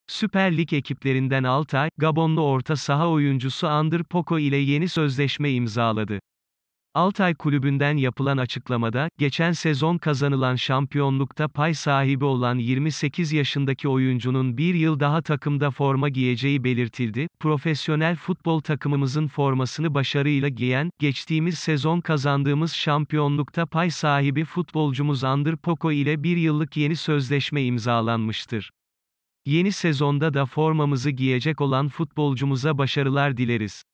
Süper Lig ekiplerinden Altay, Gabonlu orta saha oyuncusu Ander Poko ile yeni sözleşme imzaladı. Altay kulübünden yapılan açıklamada, geçen sezon kazanılan şampiyonlukta pay sahibi olan 28 yaşındaki oyuncunun bir yıl daha takımda forma giyeceği belirtildi. Profesyonel futbol takımımızın formasını başarıyla giyen, geçtiğimiz sezon kazandığımız şampiyonlukta pay sahibi futbolcumuz Ander Poko ile bir yıllık yeni sözleşme imzalanmıştır. Yeni sezonda da formamızı giyecek olan futbolcumuza başarılar dileriz.